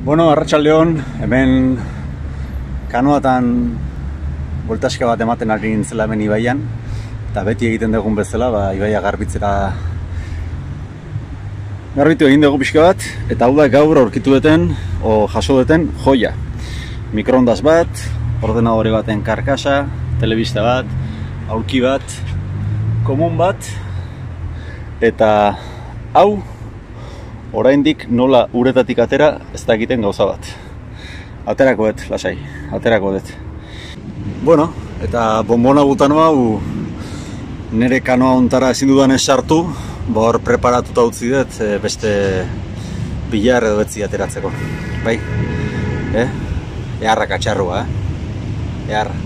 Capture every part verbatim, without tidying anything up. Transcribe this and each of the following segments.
Bueno, arratsaldeon, hemen kanoatan voltaxka bat ematen ari nintzela hemen ibaian, eta beti egiten dugun bezala, ba, ibaia garbitzera garbitu egin dugu pixka bat, eta hau da gaur aurkitu duten, o jaso duten joia. Mikroondas bat, ordenadore baten karkasa, telebista bat, aulki bat, komun bat, eta hau oraindik nola uretatik atera ez dakiten gauza bat. Aterako dut, lasai, aterako dut. Bueno, eta bonbona butano hau nire kanoa ontara ezin dudan ez sartu, hor preparatuta utzi dut beste bilar edo betzi ateratzeko. Bai, eh? Eharra katxarrua, eh? Eharra.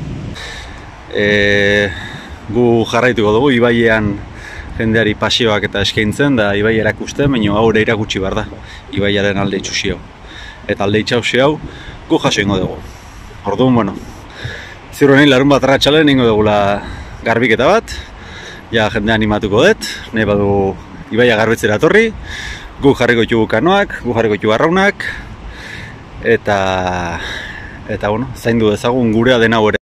E, gu jarraituko dugu, ibaiean jendeari pasioak eta eskaintzen, da ibai erakuste, baina hau ere irakutsi behar da, ibaiaren alde itxusi hau. Eta alde itxausi hau, gu jaso ingo dugu. Orduan, bueno, ziur honein larun bat arratsalen ingo dugula garbiketa bat, ja jende animatuko dut, nahi badu ibaia garbitzera etorri, gu jarriko ditugu kanoak, gu jarriko ditugu arraunak, eta, eta bueno, zaindu dezagun gurea den hau ere.